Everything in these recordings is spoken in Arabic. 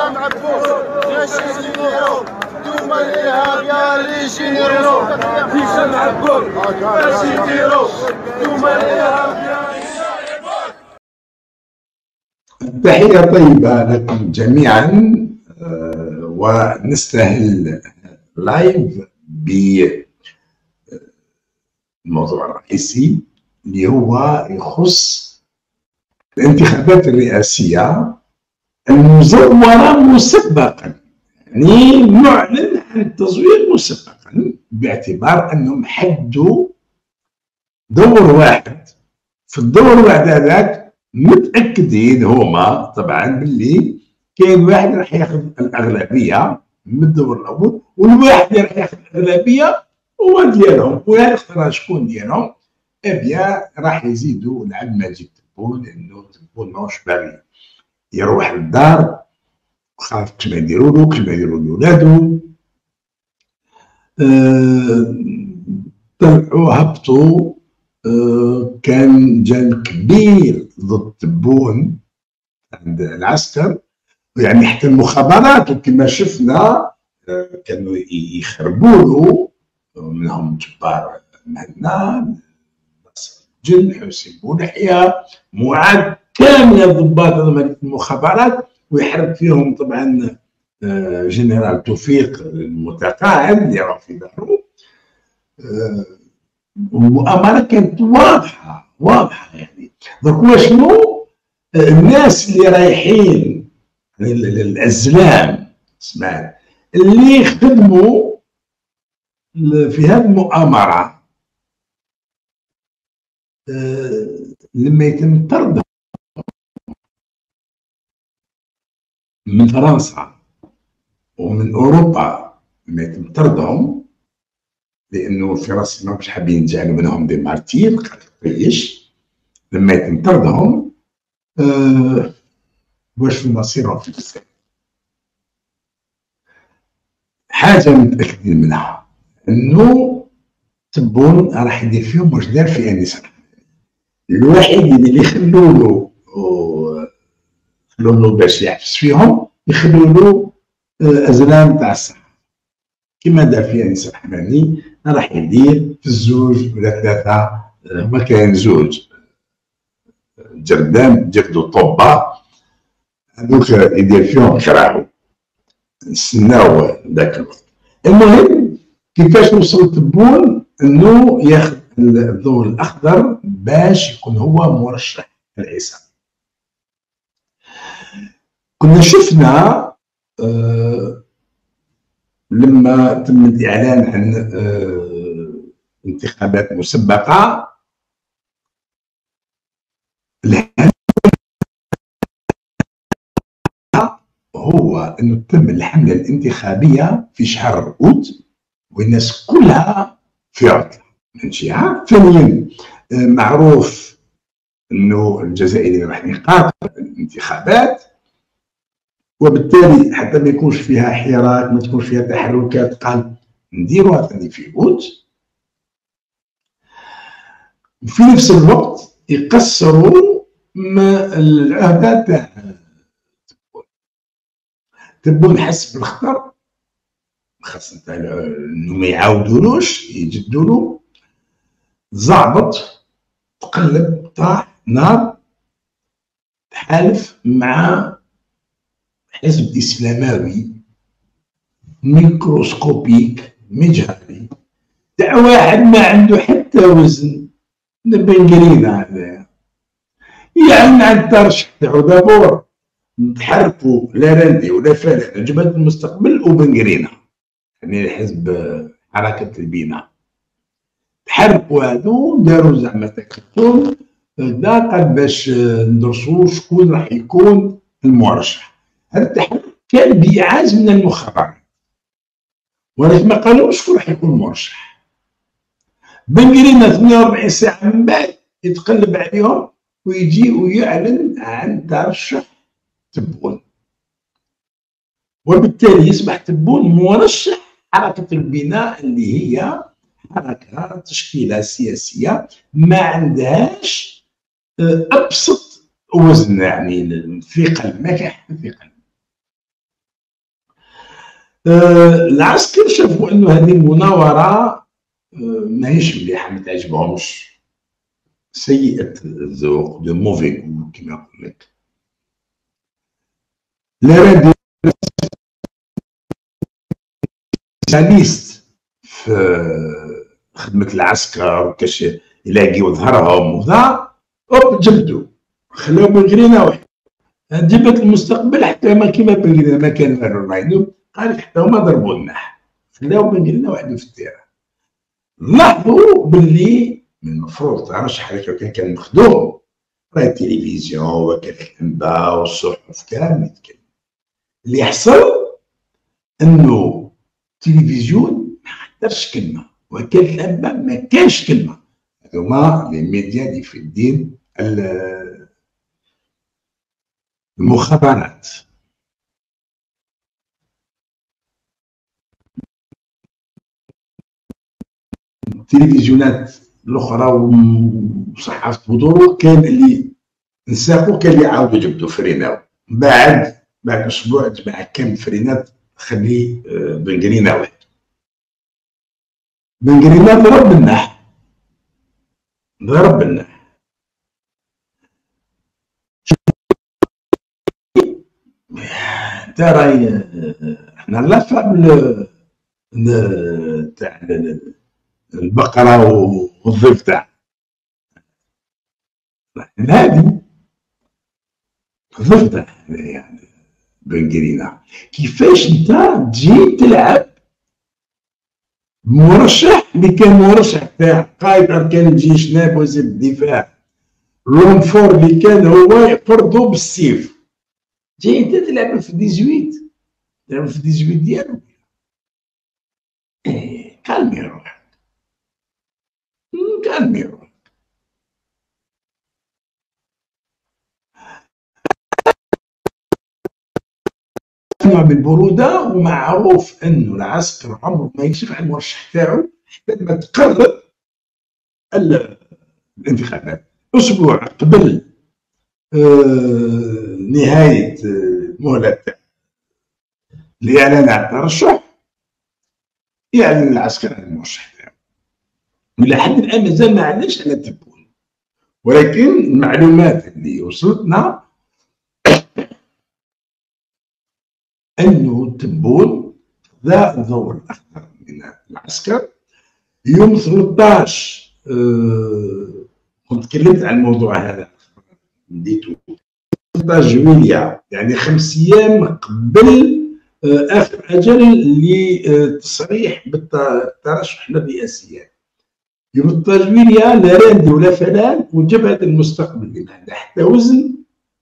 معبوس يا شيزينيرو دوما الارهاب يا ليجينيرو هشام معبوس يا شيزينيرو دوما الارهاب يا تحية طيبة لكم جميعا. ونستهل لايف بالموضوع الرئيسي اللي هو يخص الانتخابات الرئاسية المزورة مسبقا، يعني معلن عن التزوير مسبقا، باعتبار انهم حدوا دور واحد. في الدور الواحد هذاك متاكدين هما طبعا باللي كاين واحد راح ياخذ الاغلبيه من الدور الاول، والواحد اللي راح ياخذ الاغلبيه هو ديالهم، وهذا اختار شكون ديالهم. ابيا راح يزيدوا العبد المجيد تبون، لانه تبون ماهوش باغي يروح للدار، خاف كيما يديروا له كيما يديروا لولادو. طلعوا هبطوا، كان جان كبير ضد تبون عند العسكر، يعني حتى المخابرات وكما شفنا كانوا يخربوا له، منهم جبار مهنا، ناصر الجن، حسين بولحية، معاد، كامل ضباط المخابرات، ويحرق فيهم طبعا جنرال توفيق المتقاعد اللي راه في داره. المؤامره كانت واضحه يعني. درك شنو الناس اللي رايحين الازلام سمعت اللي خدموا في هذه المؤامره، لما يتم طردهم من فرنسا ومن اوروبا، لما يتم طردهم لانه في راسنا مش حابين يجعلوا منهم دي مارتير قريش، لما يتم طردهم واش في مصيرهم في السجن؟ حاجه متاكدين منها انه تبون راح يدير فيهم واش دار في انيس. الوحيد اللي يخلوا له باش يعفس فيهم، يخلوا له ازلام تاع الصحه كما دار في انيس الرحماني. راح يدير في الزوج ولا ثلاثه، هما كاين زوج جردان جردوا طوبه، هذوك يدير فيهم كراهو، نستناو ذاك الوقت. المهم كيفاش وصل تبون انه ياخذ الضوء الاخضر باش يكون هو مرشح الرئاسه. كنا شفنا لما تم الاعلان عن انتخابات مسبقه، هو انه تم الحمله الانتخابيه في شهر اوت والناس كلها في عطله من جهه. ثانيا معروف انه الجزائري راح يقاطع الانتخابات، وبالتالي حتى ما يكونش فيها حراك، ما تكونش فيها تحركات، قال نديروها ثاني في اوت. وفي نفس الوقت يقصروا العهده تاع تبون حسب الخطر، خاصة انه ما يعاودولوش يجدوا له. زعبط، تقلب، طاح نار، تحالف مع حزب اسلاماوي ميكروسكوبيك مجهري تاع واحد ما عنده حتى وزن، بنقرينا هذا يعني عند الترشح تاعو دابور تحركوا لا راندي ولا فالح جبهة المستقبل وبنقرينا، يعني حزب حركة البناء، تحركوا هادو داروا زعما تكتل هكذا، قال باش ندرسوا شكون راح يكون المرشح. هذا التحرك كان بإعاز من المخابرات، ولكن ما قالوش شكون راح يكون المرشح. بنقرينا 48 ساعة من بعد يتقلب عليهم ويجي ويعلن عن ترشح تبون، وبالتالي يصبح تبون مرشح حركة البناء اللي هي حركة تشكيلة سياسية ما عندهاش أبسط وزن، يعني الثقل ما كاين ثقل. العسكر شافوا انه هذه المناوره ماهيش مليحه، ما تعجبهمش، سيئه الذوق، دو موفي كما نقول لك. لا سبيسياليست في خدمه العسكر وكاش يلاقيو ظهرهم وذا، اوب جبدوا خلاو بنغرينا واحد جبت المستقبل حتى ما كيما بنغرينا ما كان والو رايدو، قال لك حتى هما ضربوا لنا خلاو بنغرينا واحد في التيران. لاحظوا باللي من المفروض ترشح هذاك كان مخدوم، راه التلفزيون وكاله الانباء والصحف كامل يتكلم. اللي يحصل انه التلفزيون ما حضرش كلمه، وكاله الانباء ما كانش كلمه. هذوما لي ميديا اللي في الدين المخابرات. التلفزيونات الاخرى وصحافه بدور كان اللي نساقوا، كان اللي يعاودوا يجبدوا فريناو. بعد اسبوع تباع كامل فرينات، خلي بنقرينا واحد بنقرينا ضرب النح ترى احنا لا فهم تاع البقره والضيف تاع هذه الضيف تاع يعني بنقرينا. كيفاش انت تجي تلعب مرشح اللي كان مرشح تاع قائد اركان الجيش نائب وزير الدفاع، لونفور اللي كان هو يفرضو بالسيف، جاي انت تلعب في 18 تلعب في 18 ديالو. كالمي روحك كالمي روحك. نوع بالبروده، ومعروف انه العسكر عمره ما يكشف عن المرشح تاعو حتى ما تقرب الانتخابات. اسبوع قبل نهايه المهله الاعلان عن الترشح يعلن العسكر عن المرشح تاعو. الى حد الان مازال ما عندناش على تبون، ولكن المعلومات اللي وصلتنا انه تبون ذا الضوء الاخضر من العسكر يوم 13. كنت تكلمت عن الموضوع هذا بديته 13 جويلية، يعني 5 ايام قبل اخر اجل للتصريح بالترشح للرئاسيات. يوم 13 جويلية لا راندي ولا فلان وجبهة المستقبل اللي ما عندها حتى وزن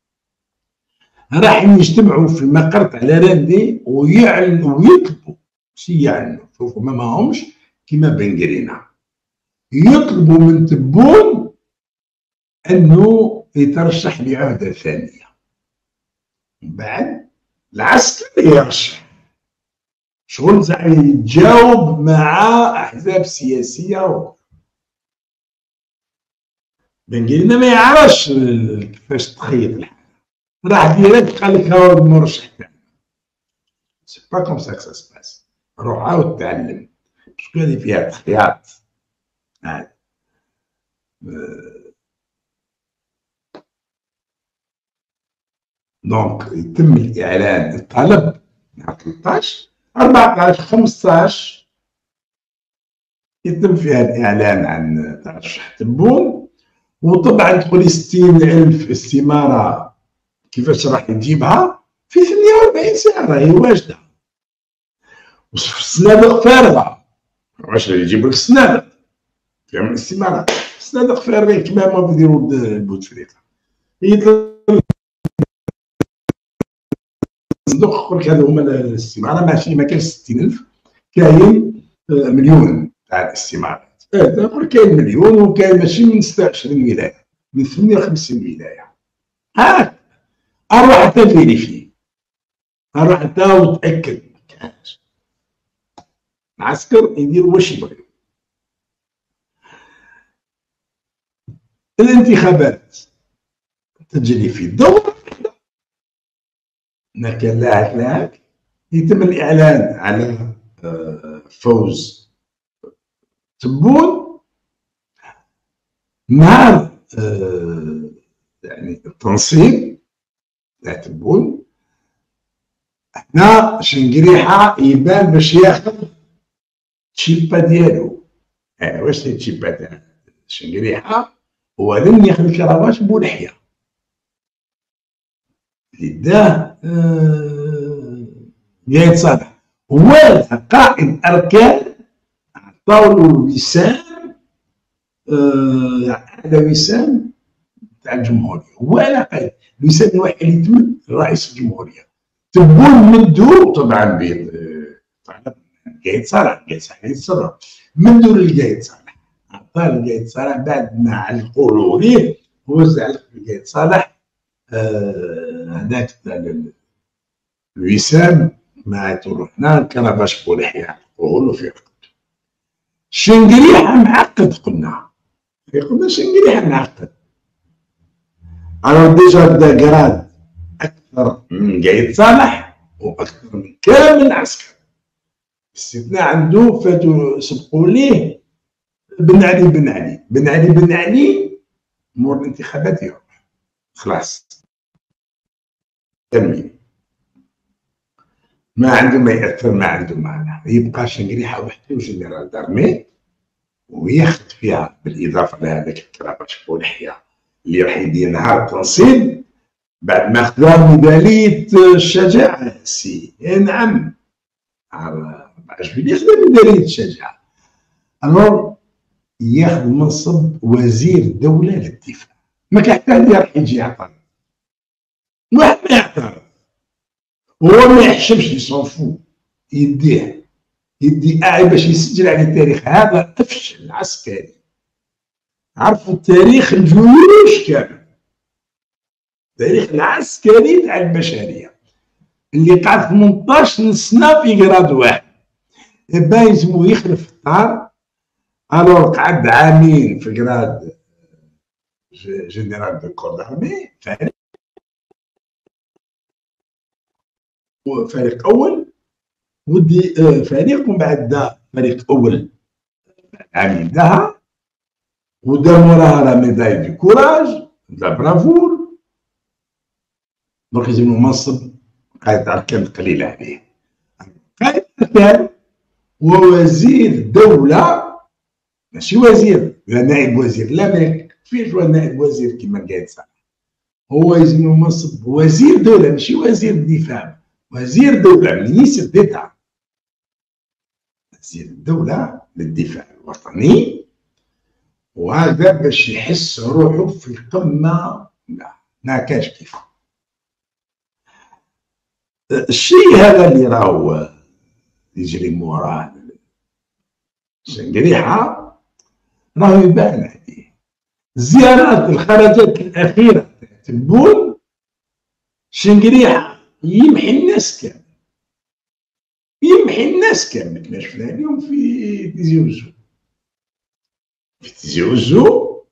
راح يجتمعوا في المقر تاع لا راندي ويعلنوا ويطلبوا، شي يعلنوا، شوفوا ما ماهمش كيما بنقرينا، يطلبوا من تبون انه يترشح لعهده ثانيه. من بعد العسكر يرشح، شغل تاع يتجاوب مع احزاب سياسيه. بنقرينا ما يعرفش كيفاش تخيط الحال، راح ديريكت قال لك هاو المرشح تاعنا. سي با كوم سا كسا سباس. روح عاود تعلم، شكون هذه فيها تخياط. دونك يتم الاعلان، الطلب مع 13 14 15 يتم فيها الاعلان عن ترشح تبون. وطبعا تقولي 60,000 استماره كيفاش راح تجيبها في 48 ساعه، راهي واجده. والصنادق فارغه، واش يجيب لك الصنادق فيهم الاستمارات؟ الصنادق فارغين كما ما يديروا بوتفليقه. الصندوق يقول لك هذو هما الاستماره، ماشي ما كاينش 60,000، كاين مليون تاع الاستمارات. يقول كاين مليون وكاين ماشي من 26 ولايه، من 58 ولايه. اروح حتى فيريفي، اروح حتى وتاكد ما كانش. العسكر يدير واش يبغي. الانتخابات تجري في دور، ما كان لا هاك يتم الإعلان على فوز تبون نهار يعني التنصيب تاع تبون. هنا شنقريحة يبان باش ياخذ تشيبا ديالو. واش هي التشيبا تاع شنقريحة؟ هو لم ياخذ الكراواش بولحية اللي داه قايد صالح. هو قائد أركان عطاولو الوسام، هذا وسام تاع الجمهورية. هو لا قائد الوسام الوحيد اللي تمد رئيس الجمهورية. تبون مدو طبعا قايد صالح يتصرف مدو للقايد صالح، عطاه للقايد صالح بعد ما علقولو ليه هو زعلق للقايد صالح هذاك الوسام ما عيطولو حنا كرافاش بولحية عقولو في رقبتو. شنقريحة معقد قلنا شنقريحة معقد. أنا ديجا بدا قراد أكثر من قايد صالح وأكثر من كامل العسكر باستثناء عنده فاتو سبقوا ليه بن علي مور الانتخابات يروح خلاص تمين، ما عنده ما يأثر، ما عنده معنى. يبقى شنقريحة وحده وجنرال دارمي وياخذ فيها بالإضافة لهذاك الكرافاش بولحية اللي راح يدير نهار التنصيب بعد ما خذا ميدالية الشجاعة. نعم 14 جويلية خذا ميدالية الشجاعة. الوغ ياخذ منصب وزير دولة للدفاع. ما كان حتى اللي راح يجي يعترض، واحد ما يعترض، هو ما يحشمش يصنفو يديه باش يسجل على التاريخ. هذا افشل عسكري. عرفوا التاريخ الجيوش كامل، التاريخ العسكري تاع البشريه اللي قعد 18 سنه في جراد واحد باين يسموه يخلف الدار. الوغ قعد عامين في جراد جنرال دو كور دارمي فريق اول ودي فريق، ومن بعد دا فريق اول عامين داها ودا موراها لا ميداي دو كوراج لا برافور. دونك يلزمو منصب قائد اركان قليل عليه. قائد اركان ووزير دوله، ماشي وزير لا نائب وزير، لا ما يكفيش نائب وزير كيما قايد صالح. هو يلزمو منصب وزير دوله، ماشي وزير دفاع، وزير دوله مينيستر ديتا، وزير الدوله للدفاع الوطني. وهذا باش يحس روحه في القمه. لا ما كاش كيف الشيء هذا اللي راهو يجري موراه شنقريحة راهو يبان عليه. الزيارات الخرجات الأخيرة تبون شنقريحة يمحي الناس كامل كما شفنا اليوم في تيزي وزو.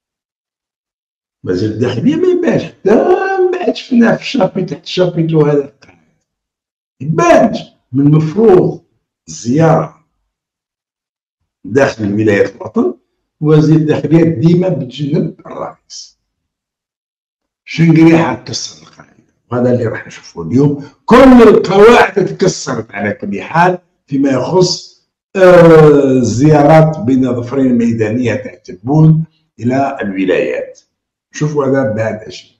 وزير الداخلية ما يبانش، حتى من بعد شفناه في الشابيتو هذا القاعد يبانش. من المفروض الزيارة داخل ولاية الوطن وزير الداخلية ديما بتجنب الرئيس. شنقريحة كسر القاعدة، وهذا اللي راح نشوفه اليوم. كل القواعد تكسرت على كل حال فيما يخص الزيارات بين ظفرين الميدانية تاع تبون إلى الولايات. شوفوا هذا بعد أشياء.